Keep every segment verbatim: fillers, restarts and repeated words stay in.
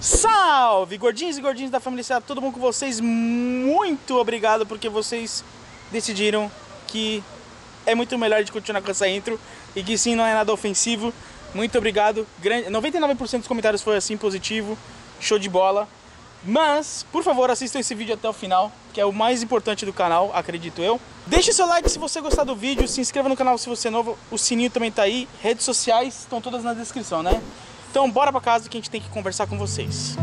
Salve, gordinhos e gordinhas da família Seara, tudo bom com vocês? Muito obrigado porque vocês decidiram que é muito melhor de continuar com essa intro e que sim, não é nada ofensivo. Muito obrigado, noventa e nove por cento dos comentários foi assim, positivo, show de bola. Mas, por favor, assistam esse vídeo até o final, que é o mais importante do canal, acredito eu. Deixe seu like se você gostar do vídeo, se inscreva no canal se você é novo, o sininho também tá aí, redes sociais estão todas na descrição, né? Então bora pra casa que a gente tem que conversar com vocês.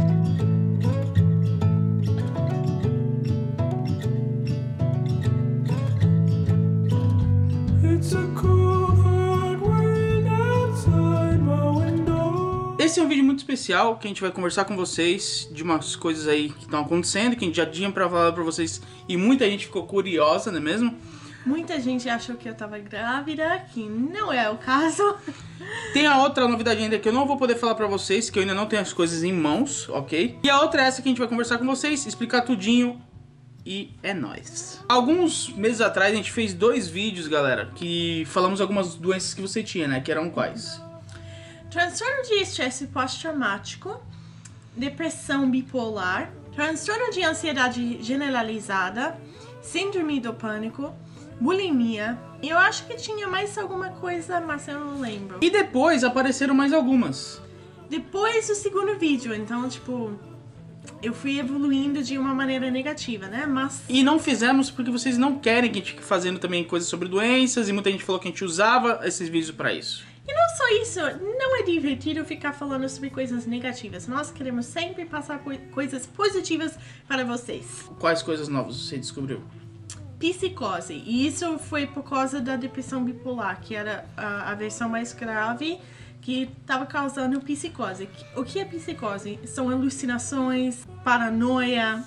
Esse é um vídeo muito especial que a gente vai conversar com vocês de umas coisas aí que estão acontecendo, que a gente já tinha pra falar pra vocês e muita gente ficou curiosa, não é mesmo? Muita gente achou que eu tava grávida, que não é o caso. Tem a outra novidade ainda que eu não vou poder falar pra vocês, que eu ainda não tenho as coisas em mãos, ok? E a outra é essa que a gente vai conversar com vocês, explicar tudinho e é nóis. Alguns meses atrás a gente fez dois vídeos, galera, que falamos algumas doenças que você tinha, né? Que eram quais? Transtorno de estresse pós-traumático, depressão bipolar, transtorno de ansiedade generalizada, síndrome do pânico, bulimia, e eu acho que tinha mais alguma coisa, mas eu não lembro. E depois apareceram mais algumas. Depois do segundo vídeo, então, tipo, eu fui evoluindo de uma maneira negativa, né? Mas... E não fizemos porque vocês não querem que a gente fique fazendo também coisas sobre doenças, e muita gente falou que a gente usava esses vídeos pra isso. E não só isso, não é divertido ficar falando sobre coisas negativas. Nós queremos sempre passar por coisas positivas para vocês. Quais coisas novas você descobriu? Psicose, e isso foi por causa da depressão bipolar, que era a, a versão mais grave que estava causando psicose. O que é psicose? São alucinações, paranoia,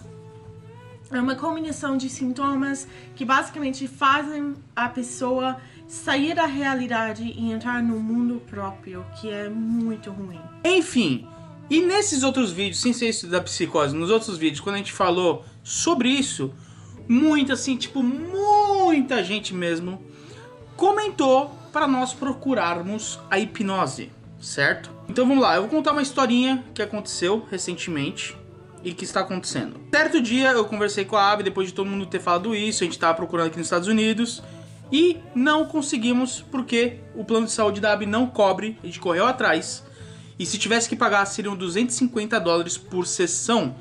é uma combinação de sintomas que basicamente fazem a pessoa sair da realidade e entrar no mundo próprio, que é muito ruim. Enfim, e nesses outros vídeos, sem ser isso da psicose, nos outros vídeos, quando a gente falou sobre isso, muita, assim, tipo, muita gente mesmo comentou para nós procurarmos a hipnose, certo? Então vamos lá, eu vou contar uma historinha que aconteceu recentemente e que está acontecendo. Certo dia eu conversei com a Abby, depois de todo mundo ter falado isso, a gente estava procurando aqui nos Estados Unidos e não conseguimos porque o plano de saúde da Abby não cobre, a gente correu atrás e se tivesse que pagar seriam duzentos e cinquenta dólares por sessão.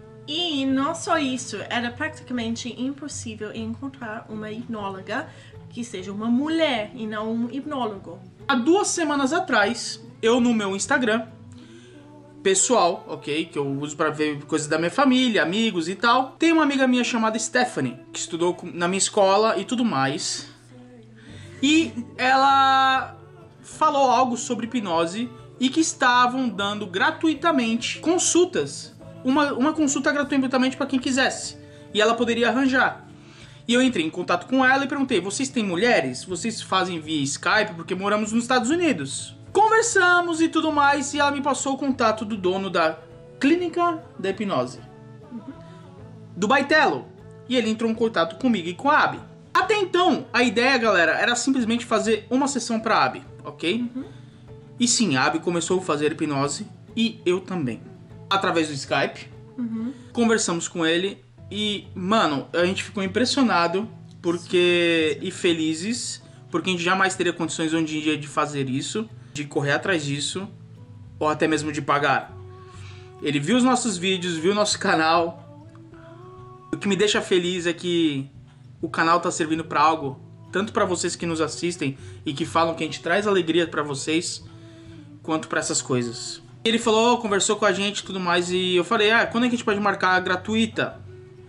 E não só isso, era praticamente impossível encontrar uma hipnóloga que seja uma mulher e não um hipnólogo. Há duas semanas atrás, eu no meu Instagram pessoal, ok, que eu uso pra ver coisas da minha família, amigos e tal, tem uma amiga minha chamada Stephanie, que estudou na minha escola e tudo mais. E ela falou algo sobre hipnose e que estavam dando gratuitamente consultas. Uma, uma consulta gratuitamente para quem quisesse. E ela poderia arranjar. E eu entrei em contato com ela e perguntei: vocês têm mulheres? Vocês fazem via Skype? Porque moramos nos Estados Unidos. Conversamos e tudo mais. E ela me passou o contato do dono da clínica da hipnose. Uhum. Do Baitelo. E ele entrou em contato comigo e com a Abby. Até então, a ideia, galera, era simplesmente fazer uma sessão pra Abby, ok? Uhum. E sim, a Abby começou a fazer hipnose. E eu também. Através do Skype, uhum. Conversamos com ele e, mano, a gente ficou impressionado porque e felizes, porque a gente jamais teria condições hoje em dia de fazer isso, de correr atrás disso, ou até mesmo de pagar. Ele viu os nossos vídeos, viu o nosso canal. O que me deixa feliz é que o canal tá servindo pra algo, tanto pra vocês que nos assistem e que falam que a gente traz alegria pra vocês, quanto pra essas coisas. Ele falou, conversou com a gente e tudo mais, e eu falei, ah, quando é que a gente pode marcar a gratuita?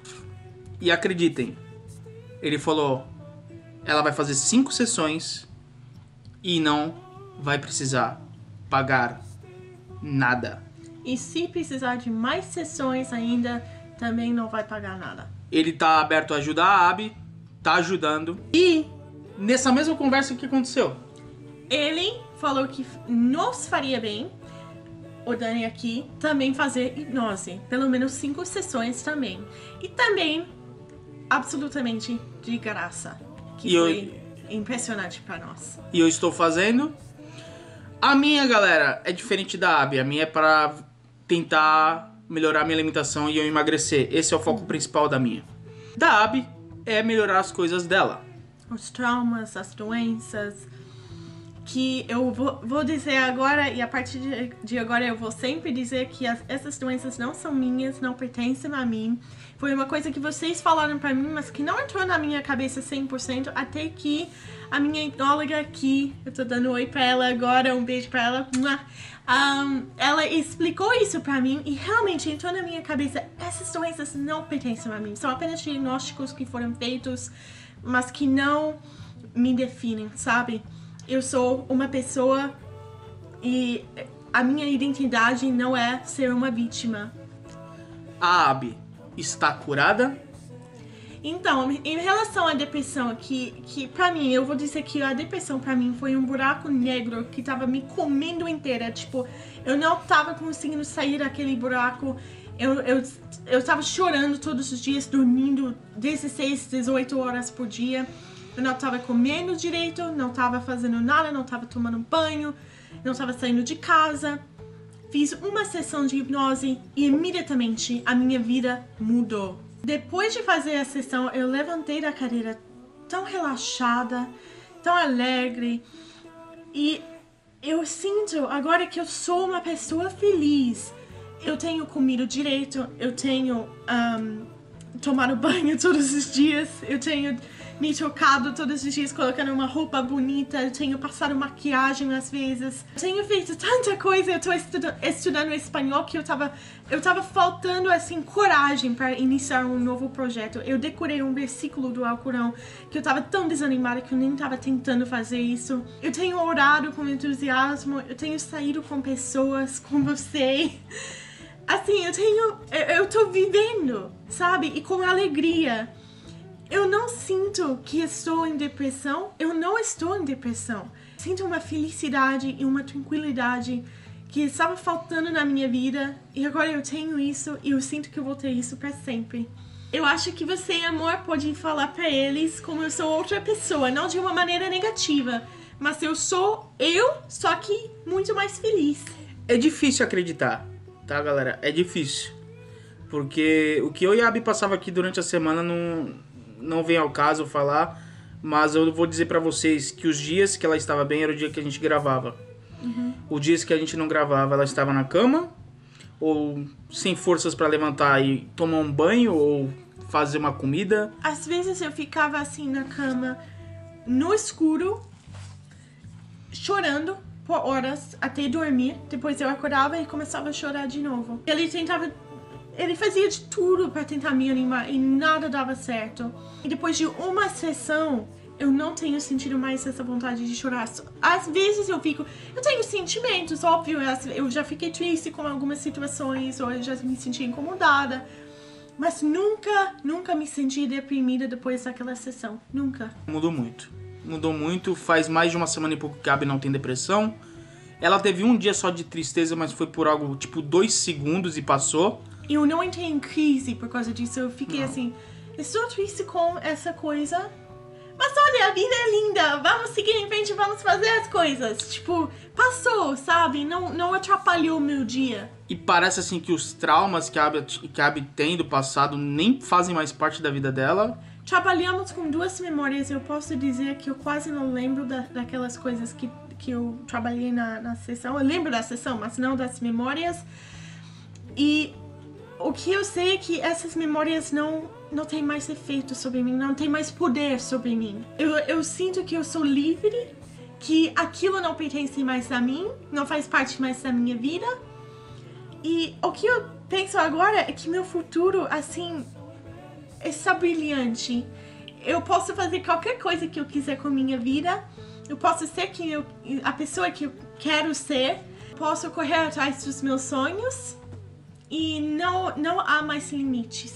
E acreditem, ele falou, ela vai fazer cinco sessões e não vai precisar pagar nada. E se precisar de mais sessões ainda, também não vai pagar nada. Ele tá aberto a ajudar a Abby, tá ajudando. E nessa mesma conversa, o que aconteceu? Ele falou que nos faria bem, o Dani aqui, também fazer hipnose. Pelo menos cinco sessões também. E também, absolutamente de graça. Que e foi eu... impressionante pra nós. E eu estou fazendo. A minha, galera, é diferente da Abby. A minha é pra tentar melhorar minha alimentação e eu emagrecer. Esse é o foco principal da minha. Da Abby é melhorar as coisas dela. Os traumas, as doenças, que eu vou, vou dizer agora, e a partir de, de agora eu vou sempre dizer que as, essas doenças não são minhas, não pertencem a mim. Foi uma coisa que vocês falaram pra mim, mas que não entrou na minha cabeça cem por cento, até que a minha etnóloga aqui, eu tô dando um oi pra ela agora, um beijo pra ela, um, ela explicou isso pra mim e realmente entrou na minha cabeça, essas doenças não pertencem a mim, são apenas diagnósticos que foram feitos, mas que não me definem, sabe? Eu sou uma pessoa e a minha identidade não é ser uma vítima. A Abby está curada? Então, em relação à depressão, que, que pra mim, eu vou dizer que a depressão pra mim foi um buraco negro que tava me comendo inteira. Tipo, eu não tava conseguindo sair daquele buraco. Eu, eu, eu tava chorando todos os dias, dormindo dezesseis, dezoito horas por dia. Eu não tava comendo direito, não tava fazendo nada, não tava tomando banho, não tava saindo de casa. Fiz uma sessão de hipnose e imediatamente a minha vida mudou. Depois de fazer a sessão, eu levantei da cadeira tão relaxada, tão alegre. E eu sinto agora que eu sou uma pessoa feliz. Eu tenho comido direito, eu tenho um, tomado banho todos os dias, eu tenho me trocado todos os dias, colocando uma roupa bonita, eu tenho passado maquiagem às vezes. Eu tenho feito tanta coisa, eu tô estuda- estudando espanhol que eu tava, eu tava faltando, assim, coragem para iniciar um novo projeto. Eu decorei um versículo do Alcorão que eu tava tão desanimada que eu nem tava tentando fazer isso. Eu tenho orado com entusiasmo, eu tenho saído com pessoas, com você. Assim, eu tenho, eu, eu tô vivendo, sabe? E com alegria. Eu não sinto que estou em depressão, eu não estou em depressão. Sinto uma felicidade e uma tranquilidade que estava faltando na minha vida e agora eu tenho isso e eu sinto que eu vou ter isso para sempre. Eu acho que você, amor, pode falar para eles como eu sou outra pessoa, não de uma maneira negativa, mas eu sou eu, só que muito mais feliz. É difícil acreditar, tá, galera? É difícil. Porque o que eu e a Abby passava aqui durante a semana não... não vem ao caso falar, mas eu vou dizer pra vocês que os dias que ela estava bem era o dia que a gente gravava. Uhum. Os dias que a gente não gravava, ela estava na cama, ou sem forças pra levantar e tomar um banho, ou fazer uma comida. Às vezes eu ficava assim na cama, no escuro, chorando por horas até dormir. Depois eu acordava e começava a chorar de novo. Ele tentava... Ele fazia de tudo pra tentar me animar e nada dava certo. E depois de uma sessão, eu não tenho sentido mais essa vontade de chorar. Às vezes eu fico... Eu tenho sentimentos, óbvio. Eu já fiquei triste com algumas situações, ou eu já me senti incomodada. Mas nunca, nunca me senti deprimida depois daquela sessão. Nunca. Mudou muito. Mudou muito. Faz mais de uma semana e pouco que a Abby não tem depressão. Ela teve um dia só de tristeza, mas foi por algo tipo dois segundos e passou. Eu não entrei em crise por causa disso. Eu fiquei não. assim, estou triste com essa coisa. Mas olha, a vida é linda. Vamos seguir em frente, vamos fazer as coisas. Tipo, passou, sabe? Não, não atrapalhou o meu dia. E parece assim que os traumas que a, Abby, que a Abby tem do passado nem fazem mais parte da vida dela. Trabalhamos com duas memórias. Eu posso dizer que eu quase não lembro da, daquelas coisas que, que eu trabalhei na, na sessão. Eu lembro da sessão, mas não das memórias. E... o que eu sei é que essas memórias não, não têm mais efeito sobre mim, não tem mais poder sobre mim. Eu, eu sinto que eu sou livre, que aquilo não pertence mais a mim, não faz parte mais da minha vida. E o que eu penso agora é que meu futuro, assim, está brilhante. Eu posso fazer qualquer coisa que eu quiser com a minha vida, eu posso ser quem eu, a pessoa que eu quero ser, posso correr atrás dos meus sonhos. E não, não há mais limites.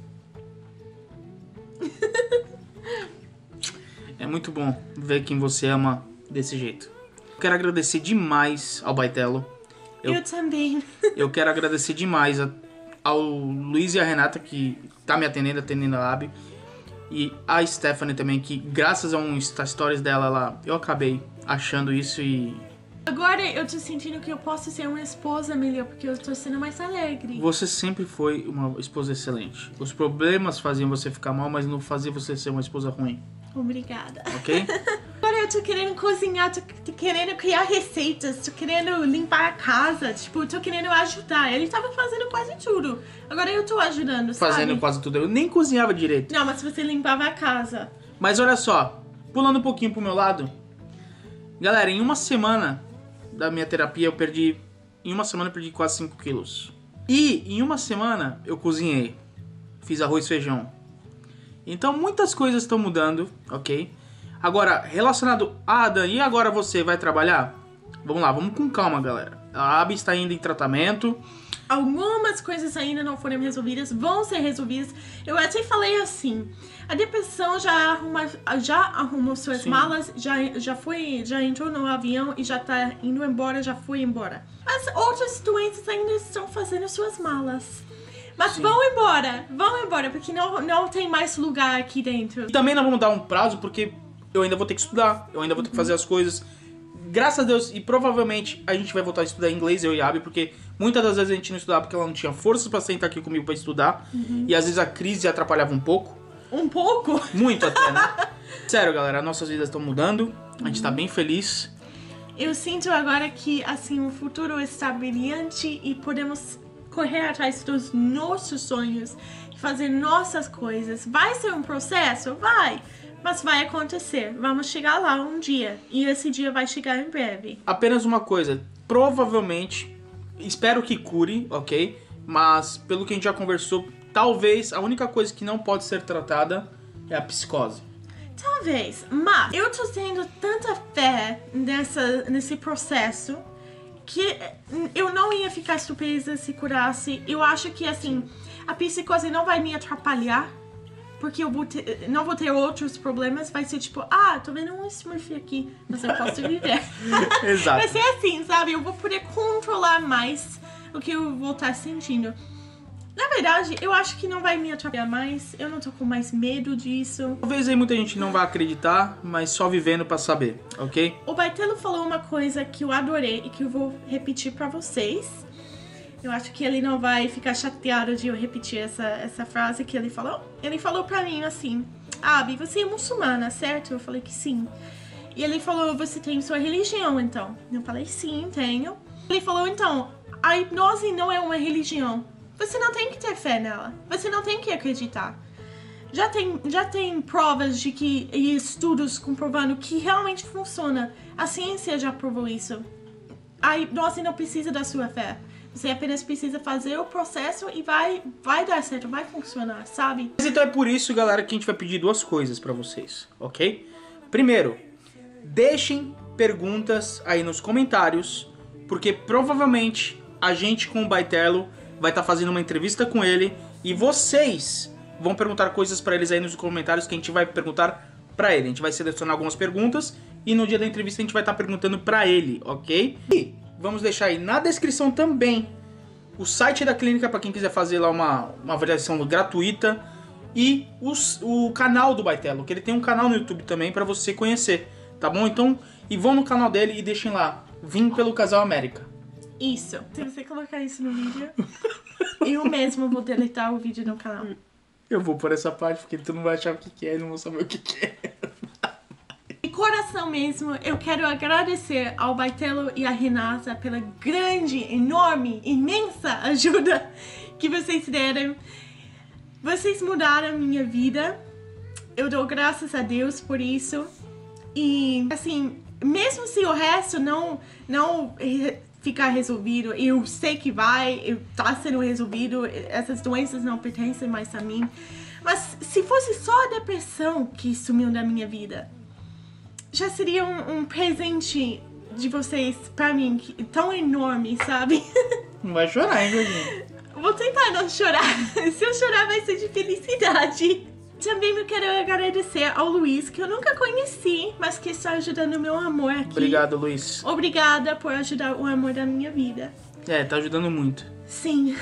É muito bom ver quem você ama desse jeito. Eu quero agradecer demais ao Baitelo. Eu, eu também. Eu quero agradecer demais a, ao Luiz e a Renata, que tá me atendendo, atendendo a Abby. E a Stephanie também, que graças a um Stories dela lá, eu acabei achando isso e Agora eu tô sentindo que eu posso ser uma esposa melhor, porque eu tô sendo mais alegre. Você sempre foi uma esposa excelente. Os problemas faziam você ficar mal, mas não fazia você ser uma esposa ruim. Obrigada. Ok? Agora eu tô querendo cozinhar, tô, tô querendo criar receitas, tô querendo limpar a casa, tipo, tô querendo ajudar. Ele tava fazendo quase tudo. Agora eu tô ajudando, sabe? Fazendo quase tudo. Eu nem cozinhava direito. Não, mas você limpava a casa. Mas olha só, pulando um pouquinho pro meu lado. Galera, em uma semana da minha terapia eu perdi... Em uma semana eu perdi quase cinco quilos. E em uma semana eu cozinhei. Fiz arroz e feijão. Então muitas coisas estão mudando, ok? Agora, relacionado a Adam, e agora você vai trabalhar? Vamos lá, vamos com calma, galera. A Abby está ainda em tratamento. Algumas coisas ainda não foram resolvidas, vão ser resolvidas. Eu até falei assim, a depressão já, arruma, já arrumou suas Sim. malas, já, já, foi, já entrou no avião e já tá indo embora, já foi embora. Mas outras doenças ainda estão fazendo suas malas. Mas Sim. vão embora, vão embora, porque não, não tem mais lugar aqui dentro. E também não vamos dar um prazo, porque eu ainda vou ter que estudar, eu ainda vou ter que fazer as coisas. Graças a Deus, e provavelmente a gente vai voltar a estudar inglês, eu e a Abby, porque muitas das vezes a gente não estudava porque ela não tinha força pra sentar aqui comigo pra estudar. Uhum. E às vezes a crise atrapalhava um pouco. Um pouco? Muito até, né? Sério, galera, nossas vidas estão mudando, a gente tá bem feliz. Eu sinto agora que, assim, o futuro está brilhante e podemos correr atrás dos nossos sonhos, fazer nossas coisas. Vai ser um processo? Vai! Mas vai acontecer. Vamos chegar lá um dia. E esse dia vai chegar em breve. Apenas uma coisa. Provavelmente, espero que cure, ok? Mas, pelo que a gente já conversou, talvez a única coisa que não pode ser tratada é a psicose. Talvez. Mas eu tô tendo tanta fé nessa, nesse processo que eu não ia ficar surpresa se curasse. Eu acho que, assim, a psicose não vai me atrapalhar. Porque eu vou ter, não vou ter outros problemas. Vai ser tipo, ah, tô vendo um Smurf aqui, mas eu posso viver. Exato. Vai ser assim, sabe? Eu vou poder controlar mais o que eu vou estar sentindo. Na verdade, eu acho que não vai me atrapalhar mais. Eu não tô com mais medo disso. Talvez aí muita gente não vá acreditar, mas só vivendo pra saber, ok? O Baitelo falou uma coisa que eu adorei e que eu vou repetir pra vocês. Eu acho que ele não vai ficar chateado de eu repetir essa, essa frase que ele falou. Ele falou pra mim assim, Abby, você é muçulmana, certo? Eu falei que sim. E ele falou, você tem sua religião, então? Eu falei, sim, tenho. Ele falou, então, a hipnose não é uma religião. Você não tem que ter fé nela. Você não tem que acreditar. Já tem, já tem provas de que, e estudos comprovando que realmente funciona. A ciência já provou isso. A hipnose não precisa da sua fé. Você apenas precisa fazer o processo e vai, vai dar certo, vai funcionar, sabe? Mas então é por isso, galera, que a gente vai pedir duas coisas pra vocês, ok? Primeiro, deixem perguntas aí nos comentários, porque provavelmente a gente com o Baitelo vai estar fazendo uma entrevista com ele e vocês vão perguntar coisas pra eles aí nos comentários que a gente vai perguntar pra ele. A gente vai selecionar algumas perguntas e no dia da entrevista a gente vai estar perguntando pra ele, ok? E vamos deixar aí na descrição também o site da clínica para quem quiser fazer lá uma, uma avaliação gratuita e os, o canal do Baitelo, que ele tem um canal no YouTube também para você conhecer, tá bom? Então, e vão no canal dele e deixem lá, Vim pelo Casal América. Isso. Se você colocar isso no vídeo, eu mesmo vou deletar o vídeo no canal. Eu vou por essa parte porque tu não vai achar o que, que é e não vou saber o que, que é. De coração mesmo, eu quero agradecer ao Baitelo e à Renata pela grande, enorme, imensa ajuda que vocês deram. Vocês mudaram a minha vida. Eu dou graças a Deus por isso. E, assim, mesmo se o resto não, não ficar resolvido, eu sei que vai, tá sendo resolvido, essas doenças não pertencem mais a mim. Mas se fosse só a depressão que sumiu da minha vida, já seria um, um presente de vocês pra mim, que, tão enorme, sabe? Não vai chorar, hein, gordinha? Vou tentar não chorar. Se eu chorar vai ser de felicidade. Também eu quero agradecer ao Luiz, que eu nunca conheci, mas que está ajudando o meu amor aqui. Obrigado, Luiz. Obrigada por ajudar o amor da minha vida. É, tá ajudando muito. Sim.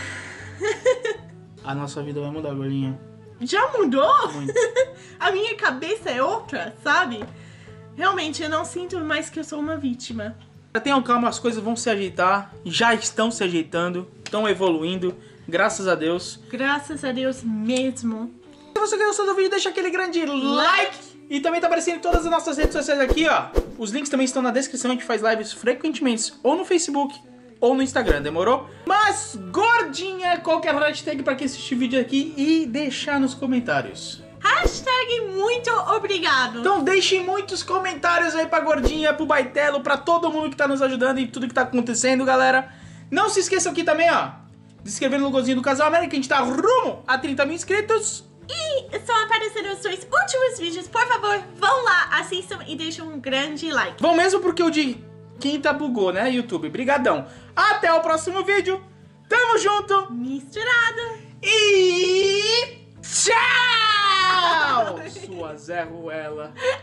A nossa vida vai mudar, gordinha. Já mudou? Muito. A minha cabeça é outra, sabe? Realmente, eu não sinto mais que eu sou uma vítima. Tenham calma, as coisas vão se ajeitar. Já estão se ajeitando. Estão evoluindo. Graças a Deus. Graças a Deus mesmo. Se você gostou do vídeo, deixa aquele grande like. E também tá aparecendo em todas as nossas redes sociais aqui, ó. Os links também estão na descrição. A gente faz lives frequentemente. Ou no Facebook, ou no Instagram, demorou? Mas, gordinha, qual que é a hashtag pra quem assistir o vídeo aqui e deixar nos comentários? Hashtag muito obrigado. Então deixem muitos comentários aí pra gordinha, pro Baitelo, pra todo mundo que tá nos ajudando e tudo que tá acontecendo, galera. Não se esqueçam aqui também, ó, de se inscrever no logozinho do Casal América, que a gente tá rumo a trinta mil inscritos. E estão aparecendo os dois últimos vídeos. Por favor, vão lá, assistam e deixem um grande like. Bom, mesmo porque o de quinta bugou, né, YouTube? Brigadão. Até o próximo vídeo. Tamo junto. Misturado. E tchau! Sua Zé Ruela.